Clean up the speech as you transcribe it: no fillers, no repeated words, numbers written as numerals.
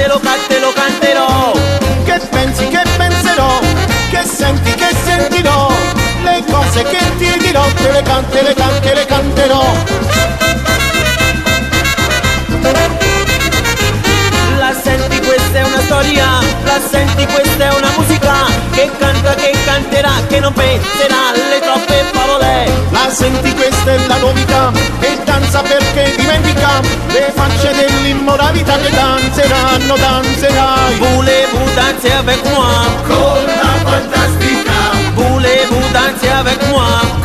lo canterò. Che pensi, che penserò, che senti, che sentirò, le cose che ti dirò, te le canterò. La senti, questa è una storia, la senti, questa è una musica che canta, che canterà, che non penserà alle troppe favole. La senti, questa è la novità, che danza perché dimentica le facce dell'immoralità, che danzeranno, danzerai. Voulez-vous danser avec moi? Con la fantastica, Voulez-vous danser avec moi?